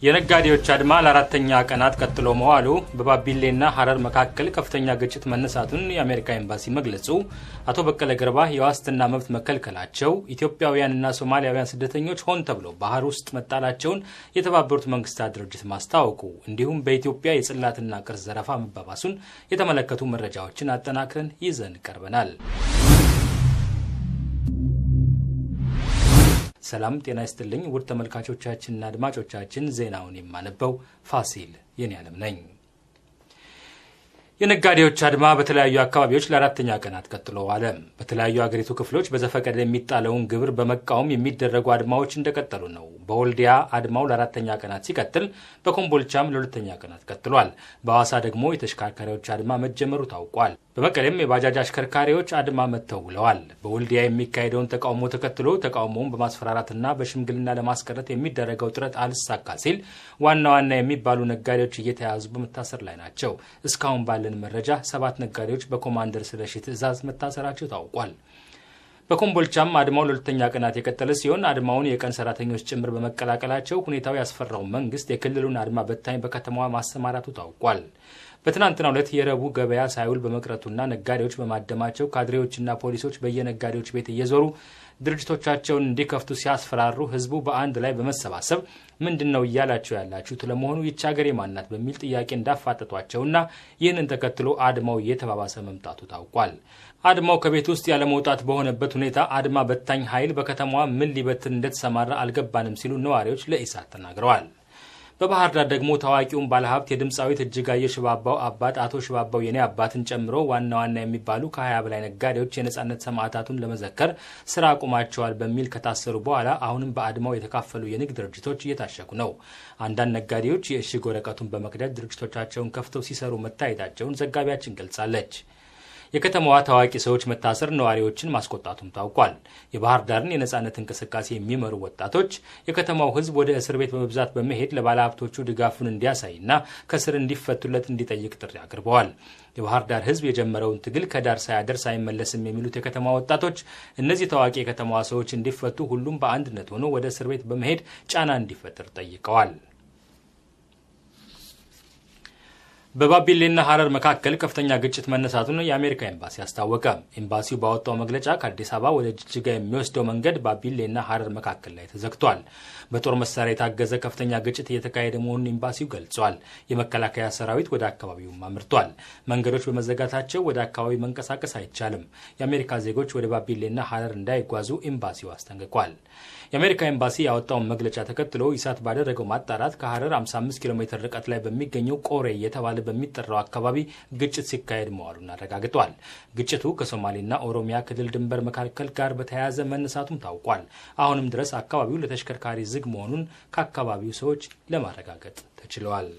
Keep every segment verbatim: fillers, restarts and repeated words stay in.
የነጋዴዎች አድማ ለአራተኛ ቀናት ቀጥሎ መዋሉ በባቢሌና ሐረር መካከል ከፍተኛ ግጭት መነሳቱን የአሜሪካ ኤምባሲ መግለጹ፣ አቶ በቀለ ገርባ የዋስትና መብት መከልከላቸው፣ ኢትዮጵያውያንና ሶማሊያውያን ስደተኞች ሆን ተብሎ ባህር ውስጥ መጣላቸውን የተባበሩት መንግስታት ድርጅት ማስታወቁ እንዲሁም በኢትዮጵያ የጽላትና ቅርስ ዘረፋ መባባሱን የተመለከቱ መረጃዎችን አጠናክረን ይዘን ቀርበናል። ሰላም ጤና ይስጥልኝ ውድ ተመልካቾቻችንና አድማጮቻችን ዜናውን የማነበው ፋሲል የኔዓለም ነኝ። የነጋዴዎች አድማ በተለያዩ አካባቢዎች ለአራተኛ ቀናት ቀጥሎ ዋለ። በተለያዩ አገሪቱ ክፍሎች በዘፈቀደ የሚጣለውን ግብር በመቃወም የሚደረጉ አድማዎች እንደቀጠሉ ነው። በወልዲያ አድማው ለአራተኛ ቀናት ሲቀጥል በኮምቦልቻም ለሁለተኛ ቀናት ቀጥሏል። በሐዋሳ ደግሞ የተሽከርካሪዎች አድማ መጀመሩ ታውቋል። በመቀሌም የባጃጅ አሽከርካሪዎች አድማ መተው ውለዋል። በወልዲያ የሚካሄደውን ተቃውሞ ተከትሎ ተቃውሞውን በማስፈራራትና በሽምግልና ለማስቀረት የሚደረገው ጥረት አልሳካ ሲል ዋና ዋና የሚባሉ ነጋዴዎች እየተያዙ በመታሰር ላይ ናቸው። እስካሁን ባለ መረጃ ሰባት ነጋዴዎች በኮማንደር ስለሺ ትዕዛዝ መታሰራቸው ታውቋል። በኮምቦልቻም አድማው ለሁለተኛ ቀናት የቀጠለ ሲሆን አድማውን የቀን ሰራተኞች ጭምር በመቀላቀላቸው ሁኔታው ያስፈራው መንግስት የክልሉን አድማ በታኝ በከተማዋ ማሰማራቱ ታውቋል። በትናንትናው ዕለት የረቡ ገበያ ሳይውል በመቅረቱና ነጋዴዎች በማደማቸው ካድሬዎችና ፖሊሶች በየነጋዴዎች ቤት እየዞሩ ድርጅቶቻቸውን እንዲከፍቱ ሲያስፈራሩ ህዝቡ በአንድ ላይ በመሰባሰብ ምንድነው እያላችሁ ያላችሁት ለመሆኑ ይቻገሬ ማናት በሚል ጥያቄ እንዳፋጠጧቸውና ይህንን ተከትሎ አድማው የተባባሰ መምጣቱ ታውቋል። አድማው ከቤት ውስጥ ያለ መውጣት በሆነበት ሁኔታ አድማ በታኝ ኃይል በከተማዋ ምን ሊበትን እንደተሰማራ አልገባንም ሲሉ ነዋሪዎች ለኢሳት ተናግረዋል። በባህር ዳር ደግሞ ታዋቂውን ባለሀብት የድምጻዊት እጅጋየሁ ሽባባው አባት አቶ ሽባባው የኔ አባትን ጨምሮ ዋና ዋና የሚባሉ ከሀያ በላይ ነጋዴዎች የነጻነት ሰማዕታቱን ለመዘከር ስራ አቁማቸዋል በሚል ከታሰሩ በኋላ አሁንም በአድማው የተካፈሉ የንግድ ድርጅቶች እየታሸጉ ነው። አንዳንድ ነጋዴዎች የእሽግ ወረቀቱን በመቅደድ ድርጅቶቻቸውን ከፍተው ሲሰሩ መታየታቸውን ዘጋቢያችን ገልጻለች። የከተማዋ ታዋቂ ሰዎች መታሰር ነዋሪዎችን ማስቆጣቱም ታውቋል። የባህር ዳርን የነጻነት እንቅስቃሴ የሚመሩ ወጣቶች የከተማው ህዝብ ወደ እስር ቤት በመብዛት በመሄድ ለባለሀብቶቹ ድጋፉን እንዲያሳይና ከስር እንዲፈቱለት እንዲጠይቅ ጥሪ አቅርበዋል። የባህር ዳር ህዝብ የጀመረውን ትግል ከዳር ሳያደርስ አይመለስም የሚሉት የከተማ ወጣቶች እነዚህ ታዋቂ የከተማዋ ሰዎች እንዲፈቱ ሁሉም በአንድነት ሆኖ ወደ እስር ቤት በመሄድ ጫና እንዲፈጠር ጠይቀዋል። በባቢሌና ሐረር መካከል ከፍተኛ ግጭት መነሳቱን የአሜሪካ ኤምባሲ አስታወቀ። ኤምባሲው ባወጣው መግለጫ ከአዲስ አበባ ወደ ጅጅጋ የሚወስደው መንገድ ባቢሌና ሐረር መካከል ላይ ተዘግቷል። በጦር መሳሪያ የታገዘ ከፍተኛ ግጭት እየተካሄደ መሆኑን ኤምባሲው ገልጿል። የመከላከያ ሰራዊት ወደ አካባቢው አምርቷል። መንገዶች በመዘጋታቸው ወደ አካባቢው መንቀሳቀስ አይቻልም። የአሜሪካ ዜጎች ወደ ባቢሌና ሐረር እንዳይጓዙ ኤምባሲው አስጠንቅቋል። የአሜሪካ ኤምባሲ ያወጣውን መግለጫ ተከትሎ ኢሳት ባደረገው ማጣራት ከሐረር ሃምሳ አምስት ኪሎ ሜትር ርቀት ላይ በሚገኘው ቆሬ የተባለ በሚጠራው አካባቢ ግጭት ሲካሄድ መዋሉን አረጋግጧል። ግጭቱ ከሶማሌና ኦሮሚያ ክልል ድንበር መካከል ጋር በተያያዘ መነሳቱም ታውቋል። አሁንም ድረስ አካባቢው ለተሽከርካሪ ዝግ መሆኑን ከአካባቢው ሰዎች ለማረጋገጥ ተችሏል።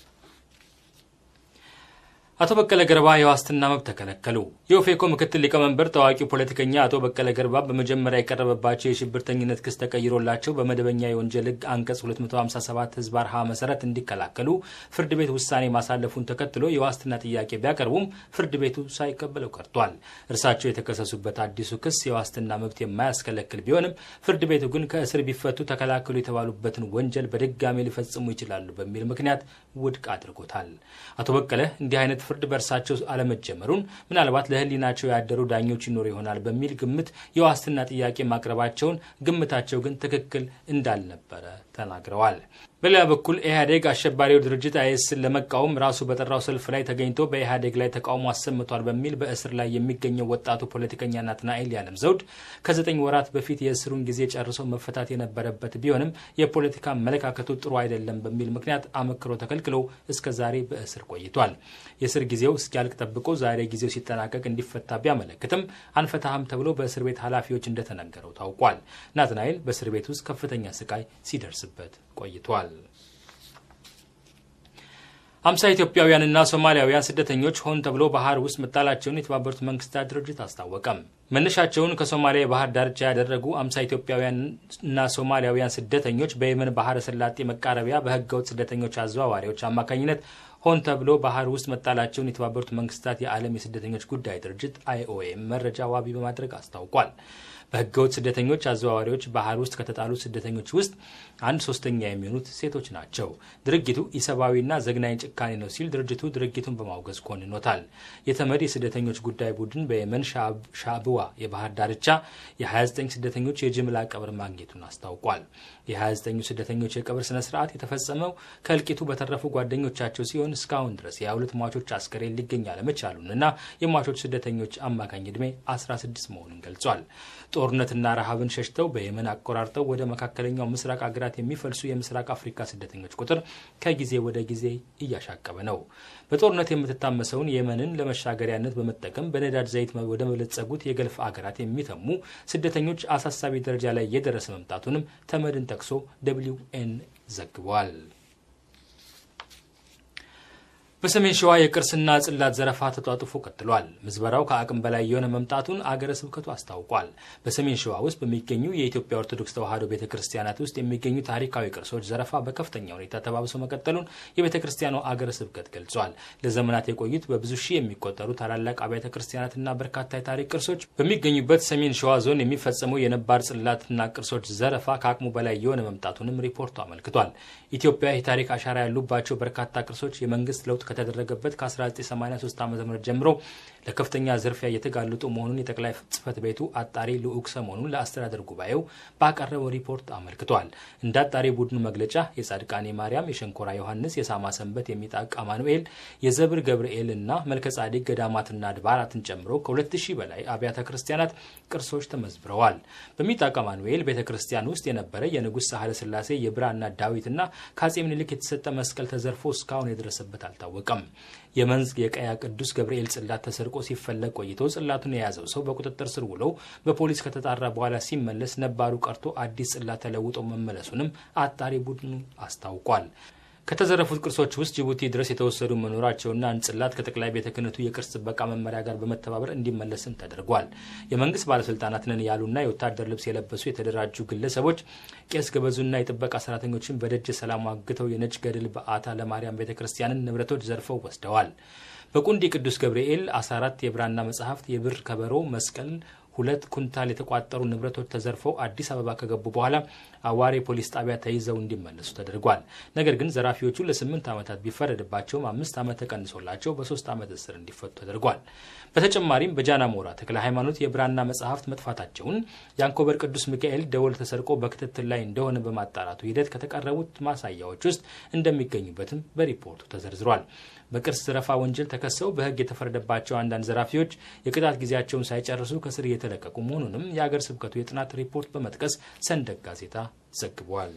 አቶ በቀለ ገርባ የዋስትና መብት ተከለከሉ። የኦፌኮ ምክትል ሊቀመንበር ታዋቂው ፖለቲከኛ አቶ በቀለ ገርባ በመጀመሪያ የቀረበባቸው የሽብርተኝነት ክስ ተቀይሮላቸው በመደበኛ የወንጀል ሕግ አንቀጽ ሁለት መቶ ሃምሳ ሰባት ህዝባር ሀ መሰረት እንዲከላከሉ ፍርድ ቤት ውሳኔ ማሳለፉን ተከትሎ የዋስትና ጥያቄ ቢያቀርቡም ፍርድ ቤቱ ሳይቀበለው ቀርቷል። እርሳቸው የተከሰሱበት አዲሱ ክስ የዋስትና መብት የማያስከለክል ቢሆንም ፍርድ ቤቱ ግን ከእስር ቢፈቱ ተከላከሉ የተባሉበትን ወንጀል በድጋሚ ሊፈጽሙ ይችላሉ በሚል ምክንያት ውድቅ አድርጎታል። አቶ በቀለ እንዲህ አይነት ፍርድ በርሳቸው አለመጀመሩን ምናልባት ለህሊናቸው ያደሩ ዳኞች ይኖር ይሆናል በሚል ግምት የዋስትና ጥያቄ ማቅረባቸውን ግምታቸው ግን ትክክል እንዳልነበረ ተናግረዋል። በሌላ በኩል ኢህአዴግ አሸባሪው ድርጅት አይኤስን ለመቃወም ራሱ በጠራው ሰልፍ ላይ ተገኝቶ በኢህአዴግ ላይ ተቃውሞ አሰምቷል በሚል በእስር ላይ የሚገኘው ወጣቱ ፖለቲከኛ ናትናኤል ያለም ዘውድ ከዘጠኝ ወራት በፊት የእስሩን ጊዜ ጨርሶ መፈታት የነበረበት ቢሆንም የፖለቲካ አመለካከቱ ጥሩ አይደለም በሚል ምክንያት አመክሮ ተከልክሎ እስከ ዛሬ በእስር ቆይቷል። የእስር ጊዜው እስኪያልቅ ጠብቆ ዛሬ ጊዜው ሲጠናቀቅ እንዲፈታ ቢያመለክትም አንፈታህም ተብሎ በእስር ቤት ኃላፊዎች እንደተነገረው ታውቋል። ናትናኤል በእስር ቤት ውስጥ ከፍተኛ ስቃይ ሲደርስበት ቆይቷል። አምሳ ኢትዮጵያውያንና ሶማሊያውያን ስደተኞች ሆን ተብሎ ባህር ውስጥ መጣላቸውን የተባበሩት መንግስታት ድርጅት አስታወቀም። መነሻቸውን ከሶማሊያ የባህር ዳርቻ ያደረጉ አምሳ ኢትዮጵያውያንና ሶማሊያውያን ስደተኞች በየመን ባህረ ሰላጤ መቃረቢያ በህገወጥ ስደተኞች አዘዋዋሪዎች አማካኝነት ሆን ተብሎ ባህር ውስጥ መጣላቸውን የተባበሩት መንግስታት የዓለም የስደተኞች ጉዳይ ድርጅት አይኦኤም መረጃ ዋቢ በማድረግ አስታውቋል። በህገወጥ ስደተኞች አዘዋዋሪዎች ባህር ውስጥ ከተጣሉ ስደተኞች ውስጥ አንድ ሶስተኛ የሚሆኑት ሴቶች ናቸው። ድርጊቱ ኢሰብአዊና ዘግናኝ ጭካኔ ነው ሲል ድርጅቱ ድርጊቱን በማውገዝ ኮንኖታል። የተመድ የስደተኞች ጉዳይ ቡድን በየመን ሻዕብዋ የባህር ዳርቻ የ29 ስደተኞች የጅምላ ቀብር ማግኘቱን አስታውቋል። የ29ኙ ስደተኞች የቀብር ስነ ስርዓት የተፈጸመው ከእልቂቱ በተረፉ ጓደኞቻቸው ሲሆን እስካሁን ድረስ የሁለት ሟቾች አስከሬን ሊገኝ አለመቻሉንና የሟቾች ስደተኞች አማካኝ ዕድሜ አስራ ስድስት መሆኑን ገልጿል። ጦርነትና ረሃብን ሸሽተው በየመን አቆራርጠው ወደ መካከለኛው ምስራቅ አገራት የሚፈልሱ የምስራቅ አፍሪካ ስደተኞች ቁጥር ከጊዜ ወደ ጊዜ እያሻቀበ ነው። በጦርነት የምትታመሰውን የመንን ለመሻገሪያነት በመጠቀም በነዳጅ ዘይት ወደ መለጸጉት የገልፍ አገራት የሚተሙ ስደተኞች አሳሳቢ ደረጃ ላይ እየደረሰ መምጣቱንም ተመድን ጠቅሶ ደብሊው ኤን ዘግቧል። በሰሜን ሸዋ የቅርስና ጽላት ዘረፋ ተጧጥፎ ቀጥሏል። ምዝበራው ከአቅም በላይ የሆነ መምጣቱን አገረ ስብከቱ አስታውቋል። በሰሜን ሸዋ ውስጥ በሚገኙ የኢትዮጵያ ኦርቶዶክስ ተዋሕዶ ቤተክርስቲያናት ውስጥ የሚገኙ ታሪካዊ ቅርሶች ዘረፋ በከፍተኛ ሁኔታ ተባብሶ መቀጠሉን የቤተክርስቲያኑ አገረ ስብከት ገልጿል። ለዘመናት የቆዩት በብዙ ሺህ የሚቆጠሩ ታላላቅ አብያተ ክርስቲያናትና በርካታ የታሪክ ቅርሶች በሚገኙበት ሰሜን ሸዋ ዞን የሚፈጸመው የነባር ጽላትና ቅርሶች ዘረፋ ከአቅሙ በላይ የሆነ መምጣቱንም ሪፖርቱ አመልክቷል። ኢትዮጵያ የታሪክ አሻራ ያሉባቸው በርካታ ቅርሶች የመንግስት ለውጥ ከተደረገበት ከ1983 ዓ.ም ጀምሮ ለከፍተኛ ዝርፊያ እየተጋለጡ መሆኑን የጠቅላይ ጽሕፈት ቤቱ አጣሪ ልዑክ ሰሞኑን ለአስተዳደር ጉባኤው ባቀረበው ሪፖርት አመልክቷል። እንደ አጣሪ ቡድኑ መግለጫ የጻድቃኔ ማርያም፣ የሸንኮራ ዮሐንስ፣ የሳማ ሰንበት፣ የሚጣቅ አማኑኤል፣ የዘብር ገብርኤል እና መልከ ጻዲቅ ገዳማትና አድባራትን ጨምሮ ከሁለት ሺህ በላይ አብያተ ክርስቲያናት ቅርሶች ተመዝብረዋል። በሚጣቅ አማኑኤል ቤተክርስቲያን ውስጥ የነበረ የንጉሥ ሳህለ ሥላሴ የብራና ዳዊትና ከአፄ ምኒልክ የተሰጠ መስቀል ተዘርፎ እስካሁን የደረሰበት አልታወቀም። የመንዝ የቀያ ቅዱስ ገብርኤል ጽላት ተሰርቆ ሲፈለግ ቆይቶ ጽላቱን የያዘው ሰው በቁጥጥር ስር ውሎ በፖሊስ ከተጣራ በኋላ ሲመለስ ነባሩ ቀርቶ አዲስ ጽላት ተለውጦ መመለሱንም አጣሪ ቡድኑ አስታውቋል። ከተዘረፉት ቅርሶች ውስጥ ጅቡቲ ድረስ የተወሰዱ መኖራቸውና አንድ ጽላት ከጠቅላይ ቤተ ክህነቱ የቅርስ ጥበቃ መመሪያ ጋር በመተባበር እንዲመለስም ተደርጓል። የመንግስት ባለስልጣናት ነን ያሉና የወታደር ልብስ የለበሱ የተደራጁ ግለሰቦች ቄስ ገበዙና የጥበቃ ሰራተኞችን በደጀ ሰላም አግተው የነጭ ገድል በአታ ለማርያም ቤተክርስቲያንን ንብረቶች ዘርፈው ወስደዋል። በቁንዲ ቅዱስ ገብርኤል አስራ አራት የብራና መጽሐፍት፣ የብር ከበሮ፣ መስቀል፣ ሁለት ኩንታል የተቋጠሩ ንብረቶች ተዘርፈው አዲስ አበባ ከገቡ በኋላ አዋሬ ፖሊስ ጣቢያ ተይዘው እንዲመለሱ ተደርጓል። ነገር ግን ዘራፊዎቹ ለስምንት ዓመታት ቢፈረድባቸውም አምስት ዓመት ተቀንሶላቸው በሶስት ዓመት እስር እንዲፈቱ ተደርጓል። በተጨማሪም በጃናሞራ ተክለ ሃይማኖት የብራና መጽሐፍት መጥፋታቸውን የአንኮበር ቅዱስ ሚካኤል ደወል ተሰርቆ በክትትል ላይ እንደሆነ በማጣራቱ ሂደት ከተቀረቡት ማሳያዎች ውስጥ እንደሚገኙበትም በሪፖርቱ ተዘርዝሯል። በቅርስ ዘረፋ ወንጀል ተከሰው በህግ የተፈረደባቸው አንዳንድ ዘራፊዎች የቅጣት ጊዜያቸውን ሳይጨርሱ ከስር የተለቀቁ መሆኑንም የአገር ስብከቱ የጥናት ሪፖርት በመጥቀስ ሰንደቅ ጋዜጣ ዘግቧል።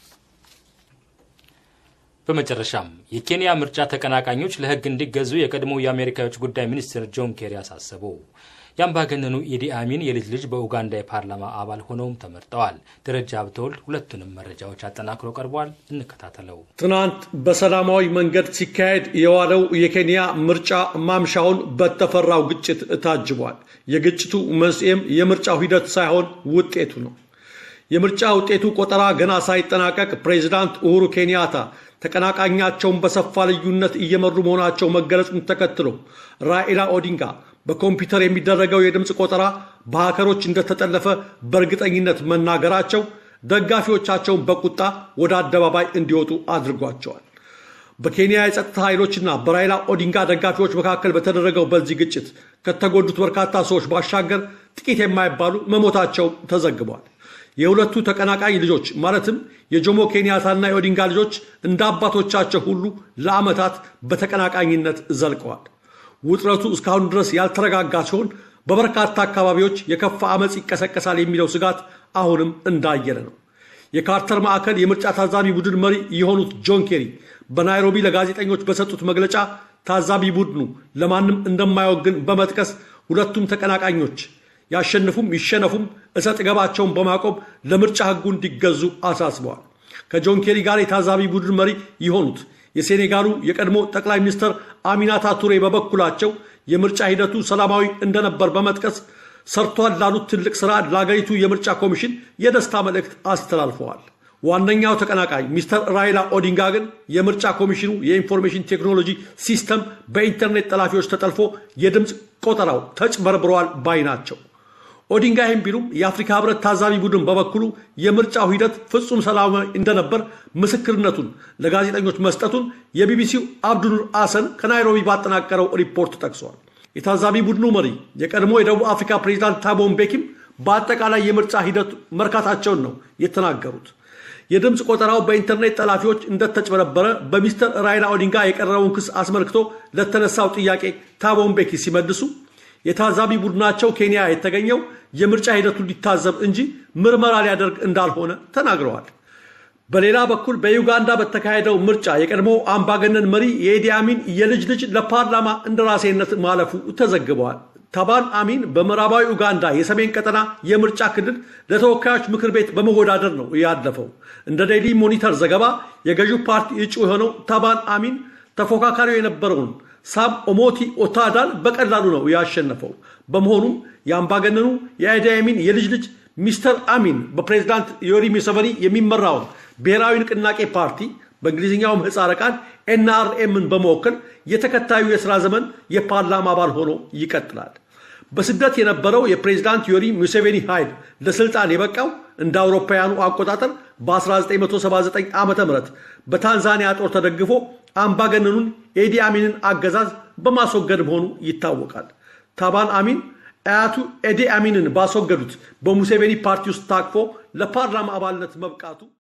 በመጨረሻም የኬንያ ምርጫ ተቀናቃኞች ለህግ እንዲገዙ የቀድሞው የአሜሪካ የውጭ ጉዳይ ሚኒስትር ጆን ኬሪ አሳሰቡ። የአምባገነኑ ኢዲ አሚን የልጅ ልጅ በኡጋንዳ የፓርላማ አባል ሆነውም ተመርጠዋል። ደረጃ አብተወልድ ሁለቱንም መረጃዎች አጠናክሮ ቀርቧል። እንከታተለው። ትናንት በሰላማዊ መንገድ ሲካሄድ የዋለው የኬንያ ምርጫ ማምሻውን በተፈራው ግጭት ታጅቧል። የግጭቱ መንስኤም የምርጫው ሂደት ሳይሆን ውጤቱ ነው። የምርጫ ውጤቱ ቆጠራ ገና ሳይጠናቀቅ ፕሬዝዳንት ኡሁሩ ኬንያታ ተቀናቃኛቸውን በሰፋ ልዩነት እየመሩ መሆናቸው መገለጹን ተከትሎ ራኢላ ኦዲንጋ በኮምፒውተር የሚደረገው የድምጽ ቆጠራ በሃከሮች እንደተጠለፈ በእርግጠኝነት መናገራቸው ደጋፊዎቻቸውን በቁጣ ወደ አደባባይ እንዲወጡ አድርጓቸዋል። በኬንያ የጸጥታ ኃይሎችና በራኢላ ኦዲንጋ ደጋፊዎች መካከል በተደረገው በዚህ ግጭት ከተጎዱት በርካታ ሰዎች ባሻገር ጥቂት የማይባሉ መሞታቸው ተዘግቧል። የሁለቱ ተቀናቃኝ ልጆች ማለትም የጆሞ ኬንያታና የኦዲንጋ ልጆች እንደ አባቶቻቸው ሁሉ ለዓመታት በተቀናቃኝነት ዘልቀዋል። ውጥረቱ እስካሁን ድረስ ያልተረጋጋ ሲሆን በበርካታ አካባቢዎች የከፋ አመጽ ይቀሰቀሳል የሚለው ስጋት አሁንም እንዳየለ ነው። የካርተር ማዕከል የምርጫ ታዛቢ ቡድን መሪ የሆኑት ጆን ኬሪ በናይሮቢ ለጋዜጠኞች በሰጡት መግለጫ ታዛቢ ቡድኑ ለማንም እንደማይወግን በመጥቀስ ሁለቱም ተቀናቃኞች ያሸንፉም ይሸነፉም እሰጥ ገባቸውን በማቆም ለምርጫ ህጉ እንዲገዙ አሳስበዋል። ከጆን ኬሪ ጋር የታዛቢ ቡድን መሪ የሆኑት የሴኔጋሉ የቀድሞ ጠቅላይ ሚኒስትር አሚናታ ቱሬ በበኩላቸው የምርጫ ሂደቱ ሰላማዊ እንደነበር በመጥቀስ ሰርቷል ላሉት ትልቅ ስራ ለአገሪቱ የምርጫ ኮሚሽን የደስታ መልእክት አስተላልፈዋል። ዋነኛው ተቀናቃኝ ሚስተር ራኢላ ኦዲንጋ ግን የምርጫ ኮሚሽኑ የኢንፎርሜሽን ቴክኖሎጂ ሲስተም በኢንተርኔት ጠላፊዎች ተጠልፎ የድምጽ ቆጠራው ተጭበርብሯል ባይ ናቸው። ኦዲንጋ ይህም ቢሉም የአፍሪካ ህብረት ታዛቢ ቡድን በበኩሉ የምርጫው ሂደት ፍጹም ሰላማዊ እንደነበር ምስክርነቱን ለጋዜጠኞች መስጠቱን የቢቢሲው አብዱኑር አሰን ከናይሮቢ ባጠናቀረው ሪፖርት ጠቅሷል። የታዛቢ ቡድኑ መሪ የቀድሞ የደቡብ አፍሪካ ፕሬዝዳንት ታቦ ምቤኪም በአጠቃላይ የምርጫ ሂደት መርካታቸውን ነው የተናገሩት። የድምፅ ቆጠራው በኢንተርኔት ጠላፊዎች እንደተጨበረበረ በሚስተር ራይላ ኦዲንጋ የቀረበውን ክስ አስመልክቶ ለተነሳው ጥያቄ ታቦ ምቤኪ ሲመልሱ የታዛቢ ቡድናቸው ኬንያ የተገኘው የምርጫ ሂደቱን ሊታዘብ እንጂ ምርመራ ሊያደርግ እንዳልሆነ ተናግረዋል። በሌላ በኩል በዩጋንዳ በተካሄደው ምርጫ የቀድሞ አምባገነን መሪ የኢዲ አሚን የልጅ ልጅ ለፓርላማ እንደራሴነት ማለፉ ተዘግበዋል። ታባን አሚን በምዕራባዊ ኡጋንዳ የሰሜን ቀጠና የምርጫ ክልል ለተወካዮች ምክር ቤት በመወዳደር ነው ያለፈው። እንደ ዴይሊ ሞኒተር ዘገባ የገዢው ፓርቲ እጩ የሆነው ታባን አሚን ተፎካካሪው የነበረውን ሳም ኦሞቲ ኦታዳን በቀላሉ ነው ያሸነፈው። በመሆኑም የአምባገነኑ የኢዲ አሚን የልጅ ልጅ ሚስተር አሚን በፕሬዝዳንት ዮዌሪ ሙሴቬኒ የሚመራው ብሔራዊ ንቅናቄ ፓርቲ በእንግሊዝኛው ምህጻረ ቃል ኤንአርኤምን በመወከል የተከታዩ የሥራ ዘመን የፓርላማ አባል ሆኖ ይቀጥላል። በስደት የነበረው የፕሬዝዳንት ዮዌሪ ሙሴቬኒ ኃይል ለስልጣን የበቃው እንደ አውሮፓውያኑ አቆጣጠር በ1979 ዓመተ ምህረት በታንዛኒያ ጦር ተደግፎ አምባገነኑን ኢዲ አሚንን አገዛዝ በማስወገድ መሆኑ ይታወቃል። ታባን አሚን አያቱ ኢዲ አሚንን ባስወገዱት በሙሴቬኒ ፓርቲ ውስጥ ታቅፎ ለፓርላማ አባልነት መብቃቱ